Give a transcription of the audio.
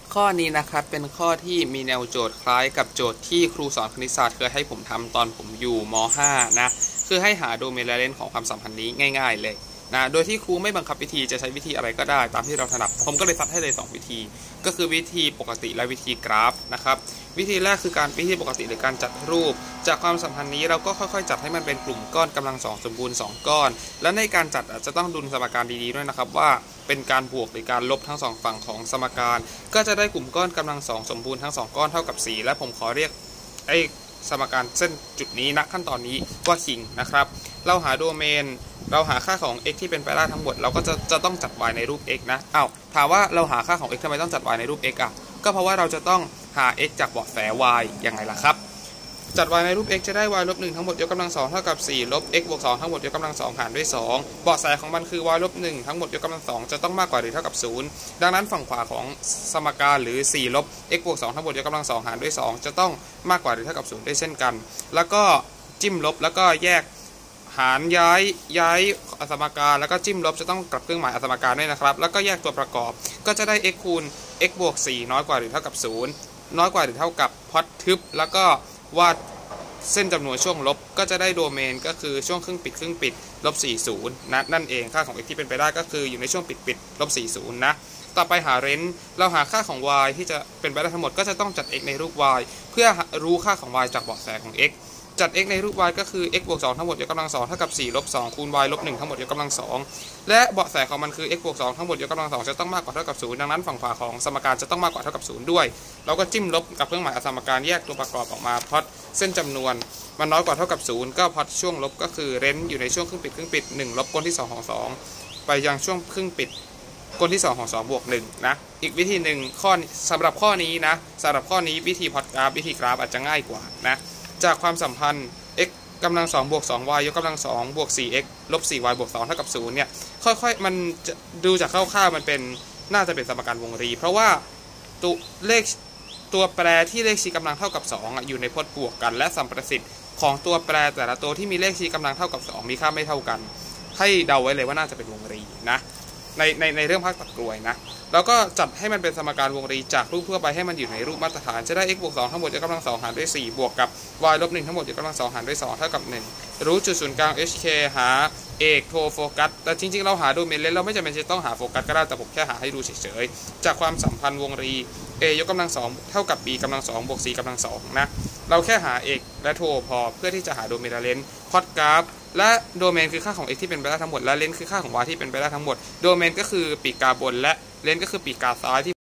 ข้อนี้นะครับเป็นข้อที่มีแนวโจทย์คล้ายกับโจทย์ที่ครูสอนคณิตศาสตร์เคยให้ผมทำตอนผมอยู่ม.5 นะคือให้หาโดเมนและเลนส์ของความสัมพันธ์นี้ง่ายๆเลยนะโดยที่ครูไม่บังคับวิธีจะใช้วิธีอะไรก็ได้ตามที่เราถนัดผมก็เลยซัดให้เลย2วิธีก็คือวิธีปกติและวิธีกราฟนะครับวิธีแรกคือการวิธีปกติหรือการจัดรูปจากความสัมพันธ์นี้เราก็ค่อยๆจัดให้มันเป็นกลุ่มก้อนกำลังสองสมบูรณ์2ก้อนและในการจัดอาจจะต้องดูสมการดีๆด้วยนะครับว่าเป็นการบวกหรือการลบทั้ง2ฝั่งของสมการก็จะได้กลุ่มก้อนกำลังสองสมบูรณ์ทั้ง2ก้อนเท่ากับ4และผมขอเรียกสมการเส้นจุดนี้ณขั้นตอนนี้ว่าคิงนะครับเราหาโดเมนเราหาค่าของ x ที่เป็นไปได้ทั้งหมดเราก็จะต้องจัด y ในรูป x นะถามว่าเราหาค่าของ x ทำไมต้องจัด y ในรูป x ก็เพราะว่าเราจะต้องหา x จากเบาะแส y ยังไงล่ะครับจัด y ในรูป x จะได้ y ลบ1ทั้งหมดยกกำลัง2เท่ากับ4ลบ x บวก2ทั้งหมดยกกำลัง2หารด้วย2เบาะแสของมันคือ y ลบ1ทั้งหมดยกกำลัง2จะต้องมากกว่าหรือเท่ากับ0ดังนั้นฝั่งขวาของสมการหรือ4ลบ x บวก2ทั้งหมดยกกำลัง2หารด้วย2จะต้องมากกว่าหรือเท่ากับ0ด้วยเช่นกันแล้วก็จิ้มลบแล้วก็แยกหารย้ายสมการแล้วก็จิ้มลบจะต้องกลับเครื่องหมายสมการด้วยนะครับแล้วก็แยกตัวประกอบก็จะได้ x คูณ x บวก4น้อยกว่าหรือเท่ากับ0น้อยกว่าหรือเท่ากับพอดทึบแล้วก็วาดเส้นจำนวนช่วงลบก็จะได้โดเมนก็คือช่วงครึ่งปิดลบ40นั่นเองค่าของ x ที่เป็นไปได้ก็คืออยู่ในช่วงปิดลบ40นะต่อไปหาเรนจ์เราหาค่าของ y ที่จะเป็นไปได้ทั้งหมดก็จะต้องจัด x ในรูป y เพื่อรู้ค่าของ y จากเบาะแสของ xจัด x ในรูป y ก็คือ x บวก2ทั้งหมดยกกำลัง2เท่ากับ4ลบ2คูณ y ลบ1ทั้งหมดยกกำลัง2และเบาะแสของมันคือ x บวก2ทั้งหมดยกกำลัง2จะต้องมากกว่าเท่ากับ0ดังนั้นฝั่งขวาของสมการจะต้องมากกว่าเท่ากับ0ด้วยเราก็จิ้มลบกับเครื่องหมายสมการแยกตัวประกอบออกมาพอดเส้นจำนวนมันน้อยกว่าเท่ากับ0ก็พอดช่วงลบก็คือเรนจ์อยู่ในช่วงครึ่งปิด1ลบก้นที่2ของ2ไปยังช่วงครึ่งปิดก้นที่2ของ2บวก1นะอีกวิธีหนึ่งสำหรับข้อนี้นะสำหรับข้อนี้วิธีพอดกราฟวิธีกราฟอาจจะง่ายกว่านะจากความสัมพันธ์ x กำลัง2บวก 2y ยกกำลัง2บวก 4x ลบ 4y บวก2เท่ากับ0เนี่ยค่อยๆมันจะดูจากคร่าวๆมันเป็นน่าจะเป็นสมการวงรีเพราะว่าตัวแปรที่เลขชี้กำลังเท่ากับ2อยู่ในพจน์บวกกันและสัมประสิทธิ์ของตัวแปรแต่ละตัวที่มีเลขชี้กำลังเท่ากับ2มีค่าไม่เท่ากันให้เดาไว้เลยว่าน่าจะเป็นวงรีนะในเรื่องภาคตัดกลวยนะแล้วก็จัดให้มันเป็นสมการวงรีจากรูปทั่วไปให้มันอยู่ในรูปมาตรฐานจะได้ x บวก2ทั้งหมดยกกำลัง2หารด้วย4บวกกับ y ลบ1ทั้งหมดยกกำลัง2หารด้วย2เท่ากับ1รู้จุดศูนย์กลาง hk หาเอกโทโฟกัสแต่จริงๆเราหาโดเมนเลนเราไม่จำเป็นจะต้องหาโฟกัสก็ได้แต่ผมแค่หาให้ดูเฉยๆจากความสัมพันธ์วงรี a ยกกำลัง2เท่ากับ b กำลัง2บวก c กำลัง2นะเราแค่หาเอกและโทพอเพื่อที่จะหาโดเมนและเลนพอดกราฟและโดเมนคือค่าของ x ที่เป็นไปได้ทั้งหมดและเลนคือค่าของ y ที่เป็นไปได้ทั้งหมดโดเมนก็คือปีกกาบนและเลนก็คือปีกกาซ้ายที่